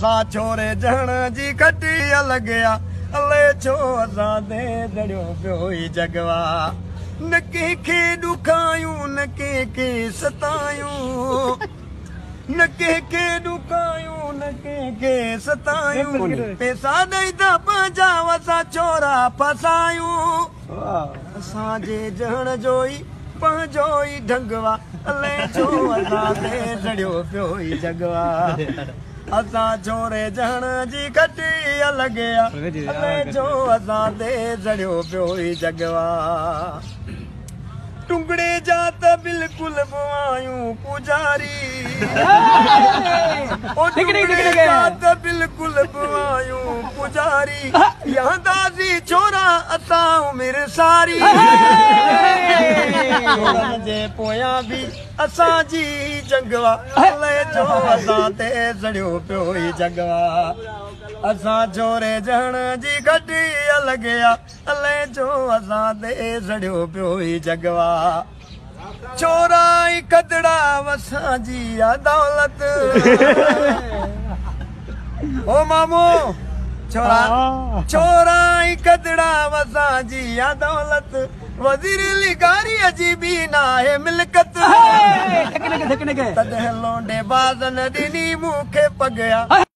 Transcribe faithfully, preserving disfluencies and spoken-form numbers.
असा छोरे जण जी खटी अलॻिया अले छो असा दे दड़ियो पियो ई जगवा न कंहिंखे ॾुखायूं न कंहिंखे सतायूं न कंहिंखे ॾुखायूं न कंहिंखे सतायूं पैसा ॾेई त पंहिंजा असां छोरा फसायूं असांजे जण जो ई पंहिंजो ई ढंगवा अले छो असां ते दड़ियो पियो ई जगवा असां छोरे जण जी खटी अलॻिया अले छो असां ते दड़ियो पियो ई जगवा टुंगड़े जा त बिल्कुल बुआयूं पुजारी ओ टुंगड़े जा त बिल्कुल बुआयूं पुजारी यादासी छोरा असां उमिर सारी जे पोयां बि असां जी जंगवा अले जो असां ते दड़ियो पियो ई जगवा असां छोरे जण जी खटी अलॻिया अले जो असां ते दड़ियो पियो ई जगवा छोरा ई कदड़ा असां जी दौलत ओ मामो छोरा छोरा ई कदड़ा असां जी दौलत वज़ीर लिगारी अजीबी नाहे मिलकत तॾहिं लोंडे बाज़न ॾिनी मूंखे पॻिया